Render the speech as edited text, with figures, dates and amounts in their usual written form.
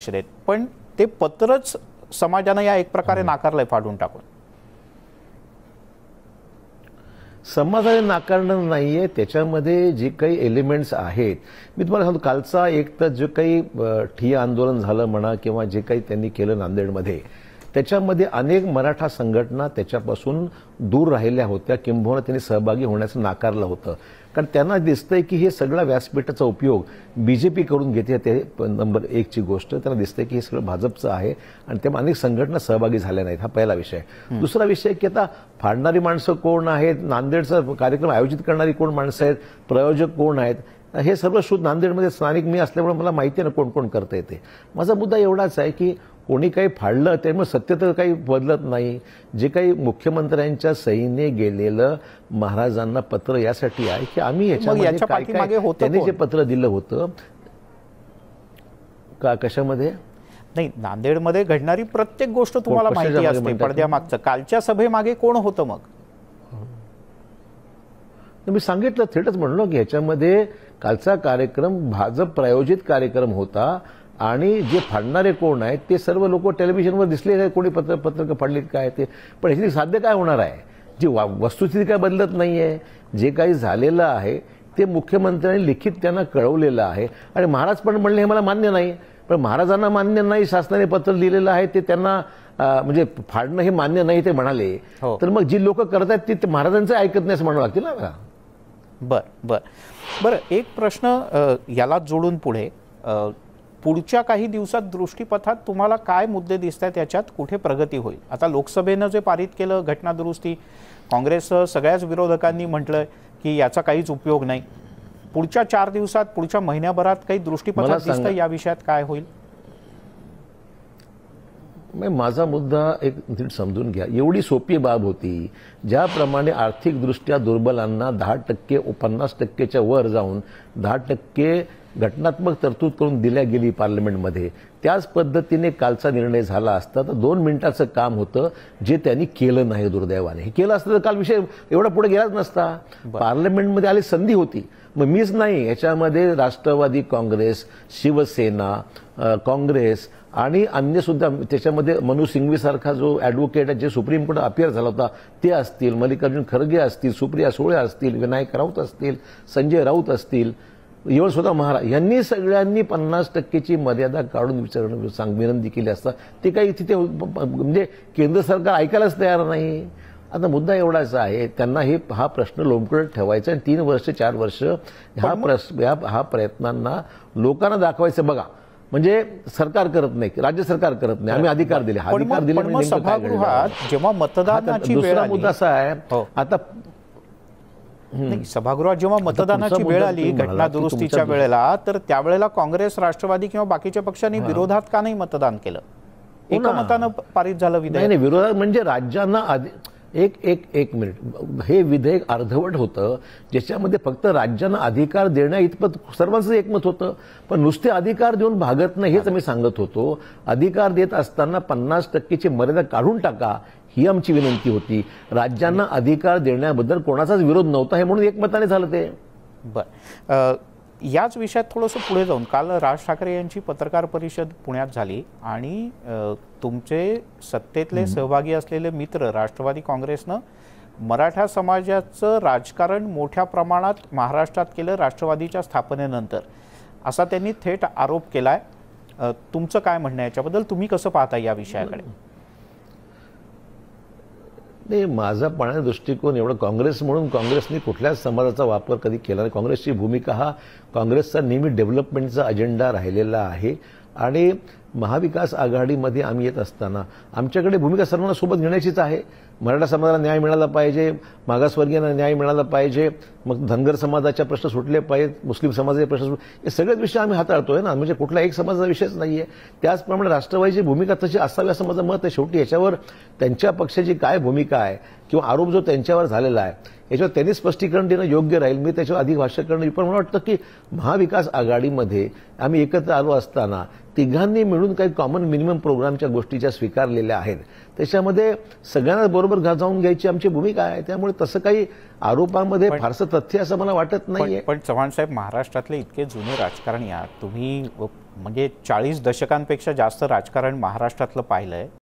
आहेत, पण ते पत्रच समाजानं या एक प्रकारे नाकारलंय फाडून टाकून. समाजाने नाकारणं नाहीये, त्याच्यामध्ये जे काही एलिमेंट्स आहेत, मी तुम्हाला सांगतो, कालचा एक तर जे काही ठिय्या आंदोलन झालं म्हणा किंवा जे काही त्यांनी केलं नांदेडमध्ये, त्याच्यामध्ये अनेक मराठा संघटना त्याच्यापासून दूर राहिल्या होत्या, किंबहुना त्यांनी सहभागी होण्याचं नाकारलं होतं. कारण त्यांना दिसतंय की हे सगळा व्यासपीठाचा उपयोग बीजेपी करून घेते. ते नंबर 1 ची गोष्ट त्यांना दिसतंय की हे सगळं भाजपचं आहे आणि त्यामुळे अनेक संघटना सहभागी झाल्या नाहीत. हा पहिला विषय. दुसरा विषय की आता फाडणारी माणसं कोण आहेत, नांदेडचा कार्यक्रम आयोजित करणारी कोण माणसं आहेत, प्रयोजक कोण आहेत, हे सर्व शोध नांदेडमध्ये स्थानिक मी असल्यामुळे मला माहिती आहे ना कोण कोण करता येते. माझा मुद्दा एवढाच आहे की कोणी काही फाडलं त्यामुळे सत्य तर काही बदलत नाही. जे काही मुख्यमंत्र्यांच्या सहीने गेलेलं महाराजांना पत्र यासाठी आहे की आम्ही त्यांनी जे पत्र दिलं होतं का कशामध्ये नाही, नांदेडमध्ये घडणारी प्रत्येक गोष्ट तुम्हाला माहिती असते पडद्यामागचं. कालच्या सभेमागे कोण होतं मग? मी सांगितलं, थेटच म्हणलो की ह्याच्यामध्ये कालचा कार्यक्रम भाजप प्रायोजित कार्यक्रम होता आणि जे फाडणारे कोण आहेत ते सर्व लोक टेलिव्हिजनवर दिसले, कोणी पत्रक फाडलीत काय ते. पण ह्याची साध्य काय होणार आहे? जी वस्तुस्थिती काय बदलत नाहीये. जे काही झालेलं आहे ते मुख्यमंत्र्यांनी लिखित त्यांना कळवलेलं आहे आणि महाराज पण म्हणले हे मला मान्य नाही. पण महाराजांना मान्य नाही, शासनाने पत्र लिहिलेलं आहे ते त्यांना म्हणजे फाडणं हे मान्य नाही ते म्हणाले. तर मग जी लोक करतात ते महाराजांचं ऐकत नाही असं म्हणावं लागतील ना. बरं, एक प्रश्न याला जोडून पुढे, पुढच्या काही दिवसात दृष्टीपथात तुम्हाला काय मुद्दे दिसत आहेत, याच्यात कुठे प्रगती होईल? आता लोकसभेनं जे पारित केलं घटना दुरुस्ती, काँग्रेस सगळ्याच विरोधकांनी म्हटलं की याचा काहीच उपयोग नाही. पुढच्या 4 दिवसात, पुढच्या महिन्याभरात काही दृष्टीपथात दिसतं या विषयात काय होईल? माझा मुद्दा एक नीट समजून घ्या. एवढी सोपी बाब होती, ज्याप्रमाणे आर्थिकदृष्ट्या दुर्बलांना 10% 50%च्या वर जाऊन 10% घटनात्मक तरतूद करून दिल्या गेली पार्लमेंटमध्ये, त्याच पद्धतीने कालचा निर्णय झाला असता तर 2 मिनिटाचं काम होतं, जे त्यांनी केलं नाही दुर्दैवाने. हे केलं असतं तर काल विषय एवढा पुढे गेलाच नसता. पार्लमेंटमध्ये आली संधी होती. मग मीच नाही, याच्यामध्ये राष्ट्रवादी काँग्रेस, शिवसेना, काँग्रेस आणि अन्य सुद्धा, त्याच्यामध्ये मनू सिंघवीसारखा जो ॲडव्होकेट आहे, जे सुप्रीम कोर्टात अपियर झाला होता ते असतील, मल्लिकार्जुन खरगे असतील, सुप्रिया सुळे असतील, विनायक राऊत असतील, संजय राऊत असतील, इव्हन स्वतः महाराज यांनी सगळ्यांनी 50%ची मर्यादा काढून विनंती केली असता ते काही तिथे म्हणजे केंद्र सरकार ऐकायलाच तयार नाही. आता मुद्दा एवढाच आहे, त्यांना हा प्रश्न लोंबकळत ठेवायचा आणि 3 वर्ष 4 वर्ष ह्या प्रयत्नांना लोकांना दाखवायचं. बघा, म्हणजे सरकार करत नाही, राज्य सरकार करत नाही, आम्ही अधिकार दिले, अधिकार दिले म्हणजे सभागृहात जेव्हा मतदानाची दुसरा मुद्दा असा आहे. आता सभागृहात जेव्हा मतदानाची वेळ आली घटना दुरुस्तीच्या वेळेला, तर त्यावेळेला काँग्रेस, राष्ट्रवादी किंवा बाकीच्या पक्षांनी विरोधात का नाही मतदान केलं? एकमतानं पारित झालं विधेयक. नाही, विरोधात म्हणजे राज्यांना एक मिनिट, हे विधेयक अर्धवट होतं, ज्याच्यामध्ये फक्त राज्यांना अधिकार देण्या इतपत सर्वांचं एकमत होतं. पण नुसते अधिकार देऊन भागत नाही, हेच आम्ही सांगत होतो. अधिकार देत असताना 50%ची मर्यादा काढून टाका, ही आमची विनंती होती. राज्यांना अधिकार देण्याबद्दल कोणाचाच विरोध नव्हता, हे म्हणून एकमताने झालं ते. बरं, याच विषयात थोडंसं पुढे जाऊन, काल राज ठाकरे यांची पत्रकार परिषद पुण्यात झाली आणि तुमचे सत्तेतले सहभागी असलेले मित्र राष्ट्रवादी काँग्रेसनं मराठा समाजाचं राजकारण मोठ्या प्रमाणात महाराष्ट्रात केलं राष्ट्रवादीच्या स्थापनेनंतर, असा त्यांनी थेट आरोप केलाय. तुमचं काय म्हणणं आहे याच्याबद्दल? तुम्ही कसं पाहता या विषयाकडे? नाही, माझा पाहण्याचा दृष्टिकोन एवढं, काँग्रेस म्हणून काँग्रेसने कुठल्याच समाजाचा वापर कधी केला नाही. काँग्रेसची भूमिका हा काँग्रेसचा नेहमी डेव्हलपमेंटचा अजेंडा राहिलेला आहे आणि महाविकास आघाडीमध्ये आम्ही येत असताना आमच्याकडे भूमिका सर्वांना सोबत घेण्याचीच आहे. मराठा समाजाला न्याय मिळाला पाहिजे, मागासवर्गीयांना न्याय मिळाला पाहिजे, मग धनगर समाजाचे प्रश्न सुटले पाहिजेत, मुस्लिम समाजाचे प्रश्न हे सगळेच विषय आम्ही हाताळतोय ना, म्हणजे कुठला एक समाजाचा विषयच नाहीये. त्याचप्रमाणे राष्ट्रवादीची भूमिका तशी असावी असं माझं मत आहे. शेवटी याच्यावर त्यांच्या पक्षाची काय भूमिका आहे किंवा आरोप जो त्यांच्यावर झालेला आहे याच्यावर त्यांनी स्पष्टीकरण देणं योग्य राहील. मी त्याच्यावर अधिक भाष्य करणं, पण मला वाटतं की महाविकास आघाडीमध्ये आम्ही एकत्र आलो असताना तिघांनी मिळून काही कॉमन मिनिमम प्रोग्रामच्या गोष्टी स्वीकारलेल्या आहेत, त्याच्यामध्ये सगळ्यांना बरोबर जाऊन घ्यायची आमची भूमिका आहे. त्यामुळे तसं काही आरोपांमध्ये फारसं तथ्य असं मला वाटत नाहीये. पण चव्हाण साहेब, महाराष्ट्रातले इतके जुने राजकारणी आहात तुम्ही, म्हणजे 40 दशकांपेक्षा जास्त राजकारण महाराष्ट्रातलं पाहिलंय.